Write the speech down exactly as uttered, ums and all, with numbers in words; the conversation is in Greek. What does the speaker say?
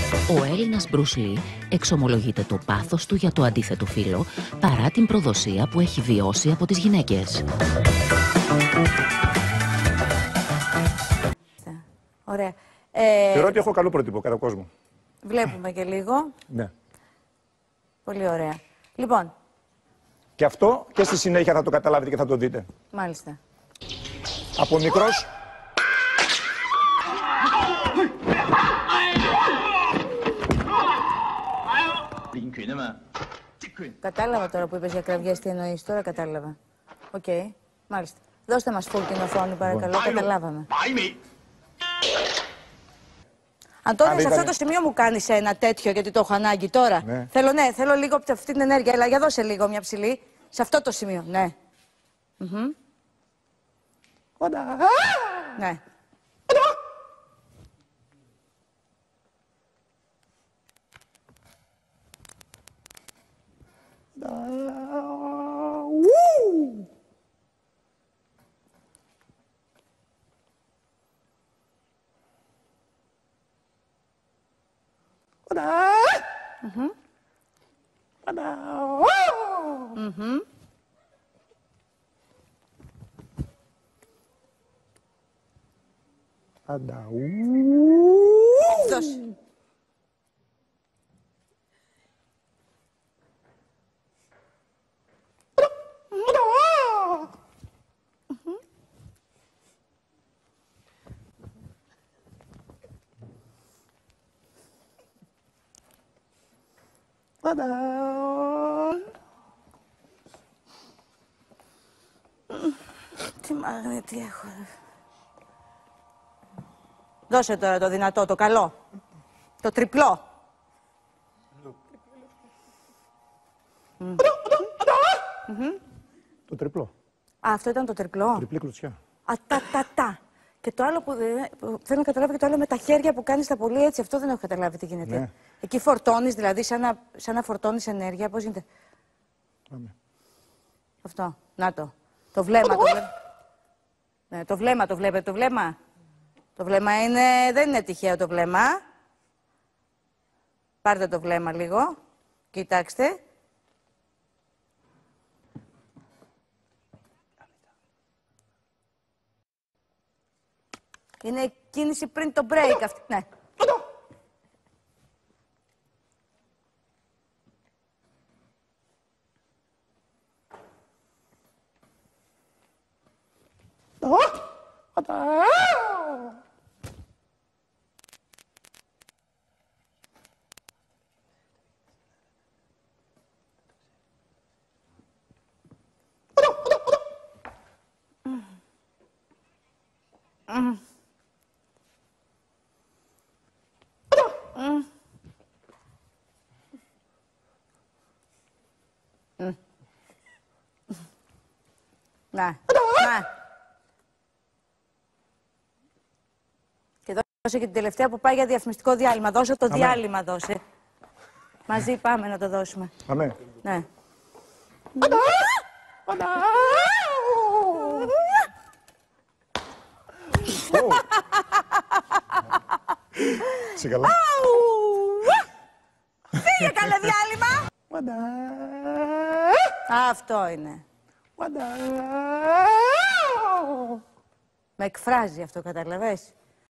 Ο Έλληνας Μπρους Λι εξομολογείται το πάθος του για το αντίθετο φύλο παρά την προδοσία που έχει βιώσει από τις γυναίκες. Ωραία. Ε... Θεωρώ ότι έχω καλό πρότυπο κατά κόσμο. Βλέπουμε και λίγο. Ναι. Πολύ ωραία. Λοιπόν. Και αυτό και στη συνέχεια θα το καταλάβετε και θα το δείτε. Μάλιστα. Από μικρός. Κατάλαβα τώρα που είπες για κραυγές τι εννοείς. Τώρα κατάλαβα. Οκ. Okay. Μάλιστα. Δώστε μας full την οθόνη παρακαλώ. Καταλάβαμε. Αντώνη, σε αυτό το σημείο μου κάνεις ένα τέτοιο γιατί το έχω ανάγκη τώρα. Ναι. Θέλω, ναι, θέλω λίγο από αυτή την ενέργεια. Έλα, για δώσε λίγο μια ψηλή. Σε αυτό το σημείο, ναι. Mm-hmm. Ναι. Mm-hmm. Mm-hmm. Δώσε. Τι μαγνήτη έχω. Δώσε τώρα το δυνατό, το καλό. Το τριπλό. Το τριπλό. Α, αυτό ήταν το τριπλό. Τριπλή κλωτσιά. Α, τα, τα, τα. Και το άλλο που, που θέλω να καταλάβω και το άλλο με τα χέρια που κάνεις τα πολύ έτσι. Αυτό δεν έχω καταλάβει τι γίνεται. Ναι. Εκεί φορτώνεις, δηλαδή, σαν να, σαν να φορτώνεις ενέργεια. Πώς γίνεται. Πάμε. Αυτό. Να το. Το βλέμμα, το βλέμμα. Ναι, το βλέμμα, το βλέπετε, το βλέμμα. Το βλέμμα είναι... δεν είναι τυχαίο το βλέμμα. Πάρτε το βλέμμα λίγο. Κοιτάξτε. Είναι κίνηση πριν το break αυτή. Ναι. Να, να. Και δώσε και την τελευταία που πάει για διαφημιστικό διάλειμμα. Δώσε το Αμέ. διάλειμμα, δώσε. Μαζί πάμε να το δώσουμε. Αμέ. Ναι. Σε καλά. Φύγε καλέ διάλειμμα. Αυτό είναι. Με εκφράζει αυτό, καταλαβες.